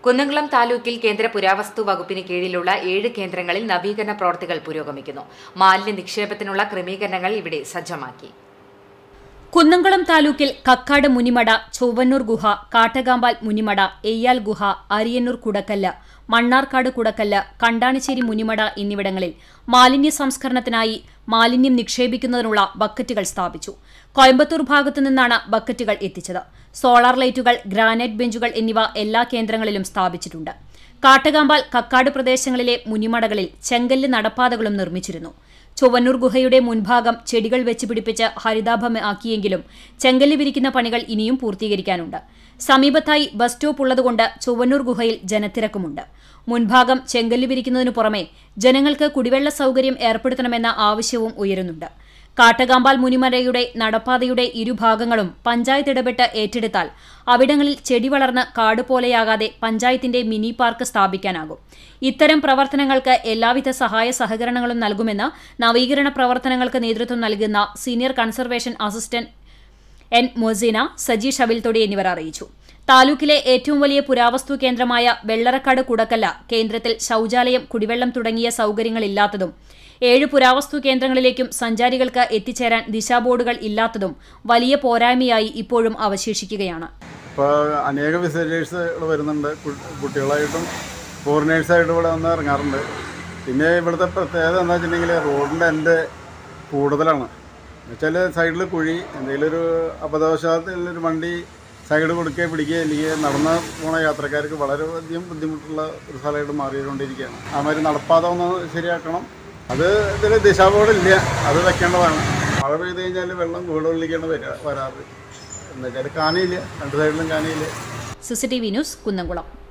കുന്നംകുളം താലൂക്കിൽ കേന്ദ്ര പുരാവസ്തു വകുപ്പിന് കീഴിലുള്ള 7 കേന്ദ്രങ്ങളിൽ നവീകരണ പ്രവർത്തികൾ പുരോഗമിക്കുന്നു. മാലിന്യ നിക്ഷേപത്തിനുള്ള ക്രമീകരണങ്ങൾ ഇവിടെ സജ്ജമാക്കി. കുന്നംകുളം താലൂക്കിൽ കക്കാട് മുനിമട, ചൊവ്വന്നൂർ ഗുഹ, കാട്ടകാമ്പാൽ മുനിമട, എയ്യാൽ ഗുഹ, അരിയന്നൂർ കുടക്കല്ല്, മണ്ണാർക്കാട് കുടക്കല്ല്, കണ്ടാണിശ്ശേരി മുനിമട എന്നിവിടങ്ങളിൽ മാലിന്യ സംസ്കരണത്തിനായി മാലിന്യം നിക്ഷേപിക്കുന്നതിനുള്ള ബക്കറ്റുകൾ സ്ഥാപിച്ചു. കോയമ്പത്തൂർ ഭാഗത്തു നിന്നാണ് ബക്കറ്റുകൾ എത്തിച്ചത്. സോളാർ ലൈറ്റുകൾ, ഗ്രാനൈറ്റ് ബെഞ്ചുകൾ എന്നിവ എല്ലാ കേന്ദ്രങ്ങളിലും സ്ഥാപിച്ചിട്ടുണ്ട്. കാട്ടകാമ്പാൽ, കക്കാട് പ്രദേശങ്ങളിലെ മുനിമടകളിൽ ചെങ്കല്ല് നടപ്പാതകളും നിർമ്മിച്ചിരുന്നു. ചൊവ്വന്നൂർ ഗുഹയുടെ മുൻഭാഗം ചെടികൾ വെച്ച് പിടിപ്പിച്ച് ഹരിതാഭമാക്കിയെങ്കിലും ചെങ്കല്ല് വിരിക്കുന്ന പണികൾ ഇനിയും പൂർത്തീകരിക്കാനുണ്ട്. സമീപത്തായി ബസ് സ്റ്റോപ്പ് ഉള്ളതുകൊണ്ട് ചൊവ്വന്നൂർ ഗുഹയിൽ ജനത്തിരക്കുമുണ്ട്. മുൻഭാഗം ചെങ്കല്ല് വിരിക്കുന്നതിനു പുറമെ ജനങ്ങൾക്ക് കുടിവെള്ള സൗകര്യം ഏർപ്പെടുത്തണമെന്ന ആവശ്യവും ഉയരുന്നുണ്ട്. കാട്ടകാമ്പാൽ മുനിമലയുടെ നടപ്പാതയുടെ ഇരുഭാഗങ്ങളും പഞ്ചായത്ത് ഇടപെട്ട് ഏറ്റെടുത്താൽ അവിടങ്ങളിൽ ചെടി വളർന്ന് കാട് പോലെയാകാതെ പഞ്ചായത്തിന്റെ മിനി പാർക്ക് സ്ഥാപിക്കാനാകും. ഇത്തരം പ്രവർത്തനങ്ങൾക്ക് എല്ലാവിധ സഹായ സഹകരണങ്ങളും നൽകുമെന്ന് നവീകരണ പ്രവർത്തനങ്ങൾക്ക് നേതൃത്വം നൽകുന്ന senior conservation assistant N Mozeena, Saji Shavilthodi എന്നിവർ അറിയിച്ചു. താലൂക്കിലെ ഏറ്റവും വലിയ പുരാവസ്തു കേന്ദ്രമായ വെള്ളറക്കാട് കുടക്കല്ല കേന്ദ്രത്തിൽ ശൌചാലയം, കുടിവെള്ളം തുടങ്ങിയ സൗകര്യങ്ങളില്ലാത്തതും 7 പുരാവസ്തു കേന്ദ്രങ്ങളിലേക്കും സഞ്ചാരികൾക്ക് എത്തിച്ചേരാൻ ദിശാബോർഡുകൾ ഇല്ലാത്തതും വലിയ പോരായ്മയായി ഇപ്പോഴും അവശേഷിക്കുകയാണ്. ഇപ്പോൾ അനേക വിസിറ്റേഴ്സ് വരുന്നുണ്ട്. കുട്ടികളായിട്ടും ഫോറിനേഴ്സായിട്ടും ഇവിടെ വന്ന് ഇറങ്ങാറുണ്ട്. പിന്നെ ഇവിടുത്തെ പ്രത്യേകത എന്താ വെച്ചിട്ടുണ്ടെങ്കിൽ റോഡിൻ്റെ എൻ്റെ കൂടുതലാണ്. എന്നുവെച്ചാൽ സൈഡിൽ കുഴി, എന്തെങ്കിലും ഒരു അബദ്ധവശാലത്തിലൊരു വണ്ടി സൈഡ് കൊടുക്കുകയോ പിടിക്കുകയോ അല്ലെങ്കിൽ നടന്ന് പോണ യാത്രക്കാർക്ക് വളരെയധികം ബുദ്ധിമുട്ടുള്ള ഒരു സ്ഥലമായിട്ട് മാറിക്കൊണ്ടിരിക്കുകയാണ്. അതുമാതിരി നടപ്പാത ഒന്ന് ശരിയാക്കണം. അത് ഇതിൽ ദിശാബോർഡില്ല, അത് വെക്കേണ്ടതാണ്. മഴ പെയ്ത് കഴിഞ്ഞാൽ വെള്ളം വീടുകളിലേക്കാണ് വരാറ്. എന്നുവെച്ചാൽ കാനയില്ല, രണ്ട് സൈഡിലും കാനയില്ല. CCTV news, Kunnamkulam.